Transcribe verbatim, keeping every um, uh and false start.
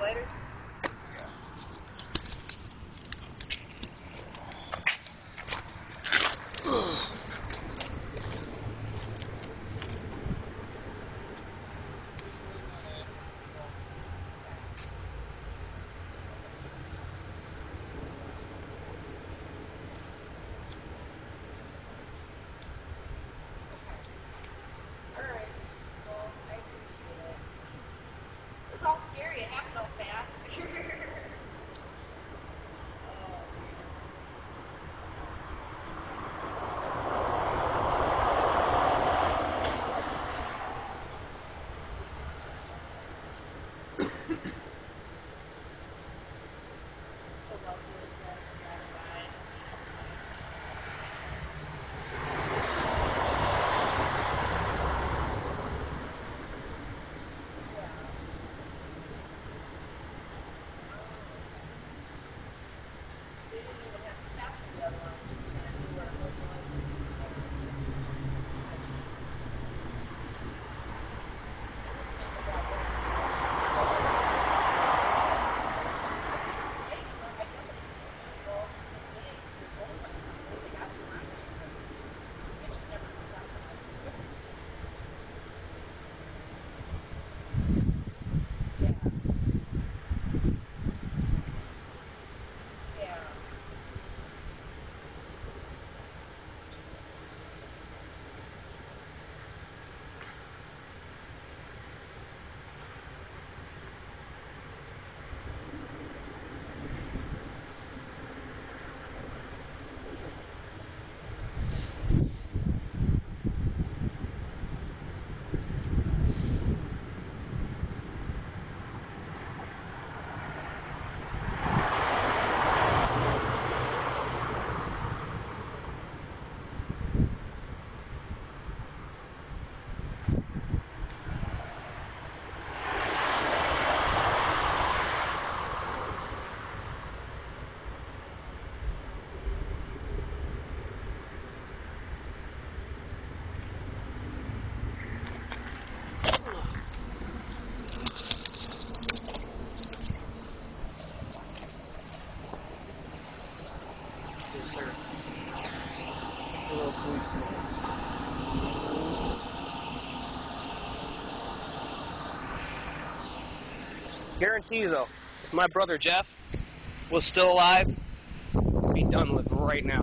later? Alright. Well, I appreciate it. It's all scary. It happened all fast. So lucky with that gratified. They didn't even have to capture the other one. Just kind of knew where it was going. Yes, sir. Hello, policeman. Guarantee though, if my brother Jeff was still alive, he'd be done with right now.